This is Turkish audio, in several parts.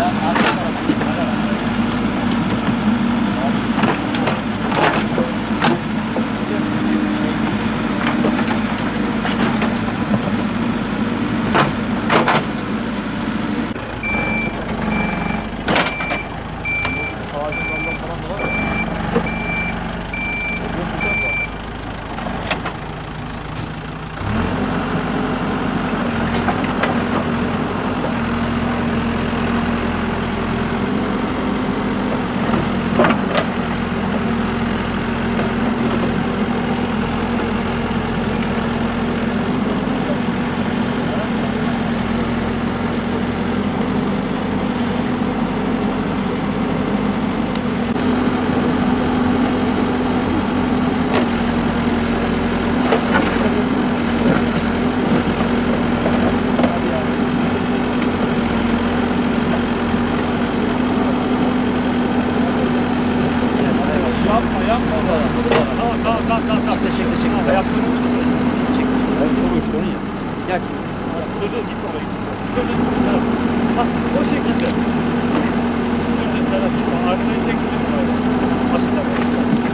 Tamam. Teşekkür. Ayaklarını uçtu. Çek. Ayaklarını uçtu ya. Gel. Dur git oraya. Dur. Bak o şekilde. Dur Serhat. Arkaya tek gidin. Aşağıda.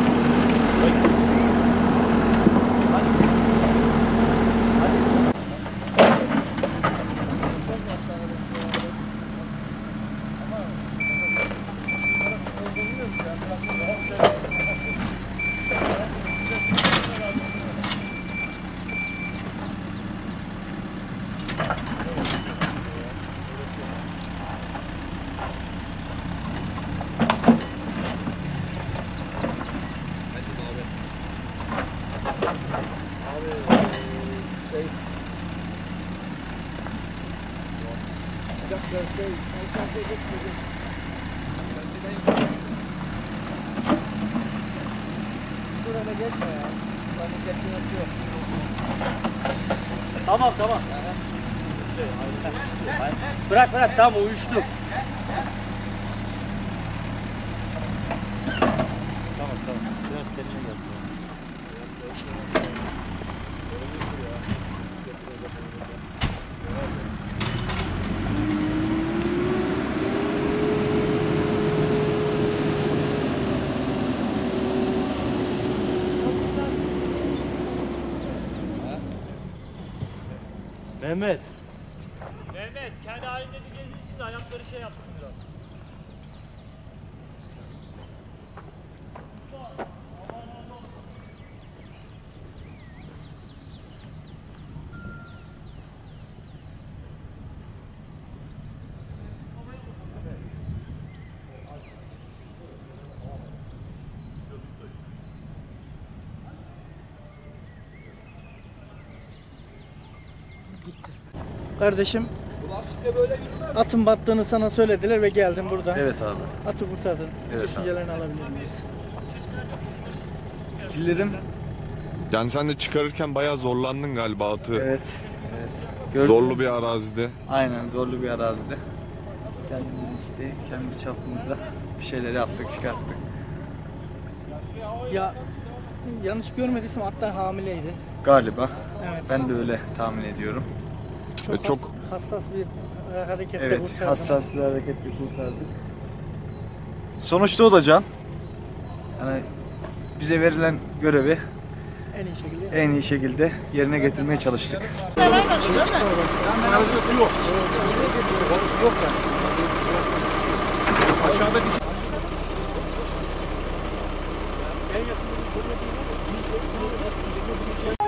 Tamam. Bırak tamam uyuştu. Tamam. Biraz kendine gel. Mehmet kendi halinde bir gezinsin de ayakları şey yapsın biraz. Kardeşim, atın battığını sana söylediler ve geldim burada. Evet abi. Atı kurtardın. Evet Düşüncelerini alabilir miyiz? Fikirlerim. Yani sen de çıkarırken bayağı zorlandın galiba atı. Evet. Gördünüz Zorlu mü? bir arazide. Aynen zorlu bir arazide. Kendimiz işte kendi çapımızda bir şeyler yaptık, çıkarttık. Ya yanlış görmediysem hatta hamileydi. Galiba. Evet. Ben de öyle tahmin ediyorum. Çok hassas bir hareketle Evet, kurtardın. hassas bir hareketle kurtardık. Sonuçta o da can. Yani bize verilen görevi en iyi şekilde yerine getirmeye çalıştık. Aşağıda